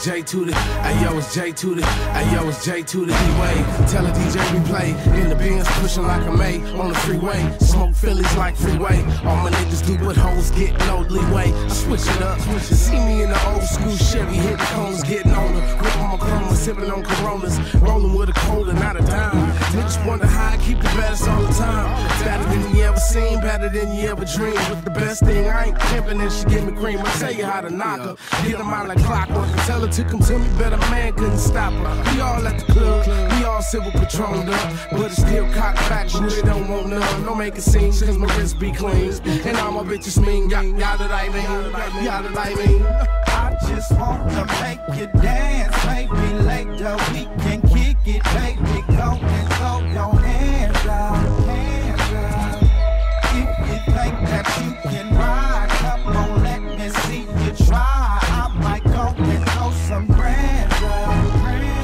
J2 the, ayo, it's J2 the, ayo, it's J2 the E-Way. Tell a DJ we play in the Benz, pushing like a May on the freeway. Smoke Phillies like freeway. All my niggas do but hoes get no leeway. I switch it up. See me in the old school Chevy, hitting cones, getting older. Whipping my chroma, sipping on Coronas, rolling with a cola, not a dime. Niggas wonder how I keep the baddest all the time. Better than you ever seen, better than you ever dreamed. But the best thing, I ain't pimping and she give me cream. I tell you how to knock her, get them out like clockwork. Tell her to come to me, better man couldn't stop her. We all at the club, we all civil patroned up, but it's still cocked back, but they don't want none. Don't make it seem, cause my wrist be clean, and all my bitches mean, y'all that I mean, y'all that I mean. I just wanna make you dance, maybe later we can kick it, baby, go and throw your hands out, hands out. If you think that you can ride, come on, let me see you try. I might go and throw some brands out,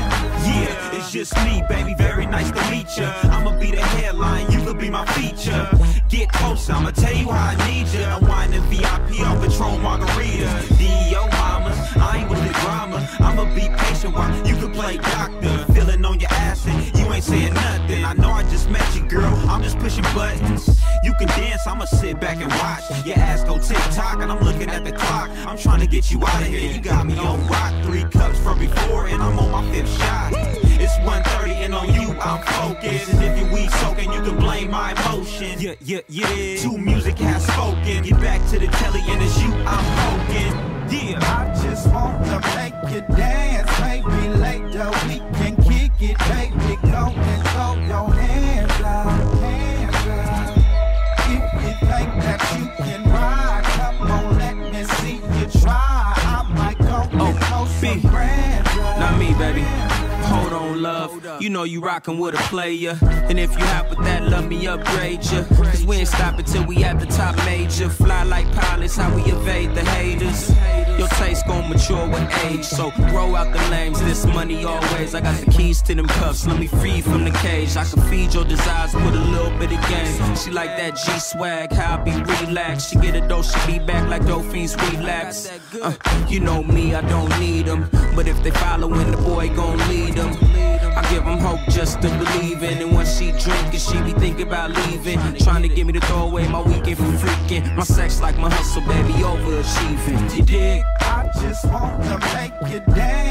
yeah, it's just me, baby, very nice to meet ya. I'ma be the headline, you could be my feature. Get closer, I'ma tell you how I need ya. I'm whining VIP on Patron Margarita. D.O. mamas, I ain't with the drama. I'ma be patient while you can play doctor. Feeling on your ass and you ain't saying nothing. I know I just met you, girl, I'm just pushing buttons. You can dance, I'ma sit back and watch. Your ass go tick-tock and I'm looking at the clock. I'm trying to get you out of here, you got me on rock. 3 cups from before and I'm on my 5th shot. It's 1:30 and on you I'm focused. And if your weed soaking, you can blame my emotions. Yeah. 2 Muzik has spoken. Get back to the telly and it's you I'm poking. Yeah. I just wanna make you dance, maybe later we can kick it, baby, go and throw your hands out, hands out. If you think that you can ride, come on, let me see you try. I might go and throw some brands out. Not me, baby. Hold on, love, you know you rockin' with a player. And if you hop with that, let me upgrade ya. Cause we ain't stopping till we at the top major. Fly like pilots, how we evade the haters. Your taste gon' mature with age, so grow out the lanes, this money always. I got the keys to them cuffs, let me free from the cage. I can feed your desires with a little bit of game. She like that G-swag, how I be relaxed. She get a dose, she be back like dolphins relapse. You know me, I don't need them, but if they followin', the boy gon' lead them. I give them hope just to believe in. And once she drinkin', she be thinking about leaving. Trying to get me to throw away my weekend for freaking. My sex like my hustle, baby, overachieving. You dig? I just wanna make you dance.